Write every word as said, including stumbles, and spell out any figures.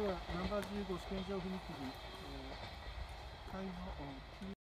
はナンバーじゅうご試験場踏切、えー、海保